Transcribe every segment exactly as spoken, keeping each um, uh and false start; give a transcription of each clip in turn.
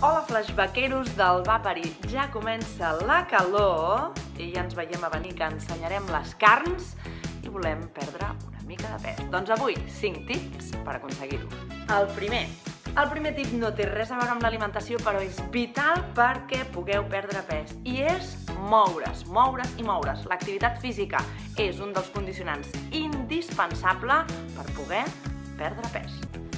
Hola flashbackeros del Vapari, ja comença la calor i ja ens veiem a venir que ensenyarem les carns i volem perdre una mica de pes. Doncs avui, cinc tips per aconseguir-ho. El primer. El primer tip no té res a veure amb l'alimentació, però és vital perquè pugueu perdre pes. I és moure's, moure's i moure's. L'activitat física és un dels condicionants indispensable per poder perdre pes.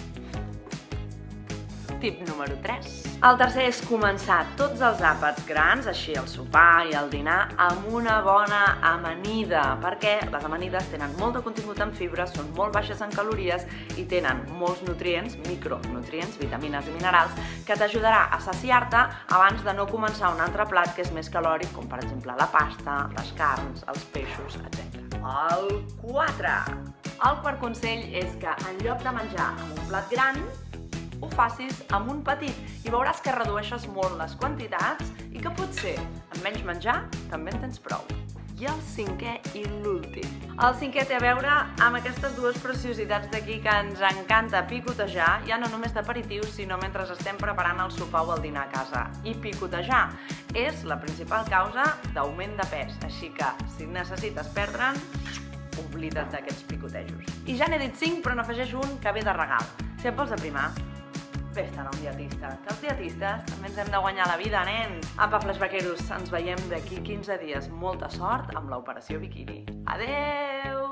Tip número tres. El tercer és començar tots els àpats grans, així el sopar i el dinar, amb una bona amanida, perquè les amanides tenen molt de contingut en fibres, són molt baixes en calories i tenen molts nutrients, micronutrients, vitamines i minerals, que t'ajudarà a saciar-te abans de no començar un altre plat que és més calòric, com per exemple la pasta, les carns, els peixos, etcètera. El quatre. El quart consell és que en lloc de menjar amb un plat gran, ho facis amb un petit i veuràs que redueixes molt les quantitats i que potser amb menys menjar també en tens prou. I el cinquè i l'últim. El cinquè té a veure amb aquestes dues preciositats d'aquí que ens encanta picotejar, ja no només d'aperitiu, sinó mentre estem preparant el sopar o el dinar a casa. I picotejar és la principal causa d'augment de pes, així que si necessites perdre'n, oblida't d'aquests picotejos. I ja n'he dit cinc, però n'afegeixo un que ve de regal. Si et vols aprimar, fes-te'n a un dietista, que els dietistes també ens hem de guanyar la vida, nens! Apa, flashbackeros, ens veiem d'aquí quinze dies. Molta sort amb l'operació biquini. Adeu!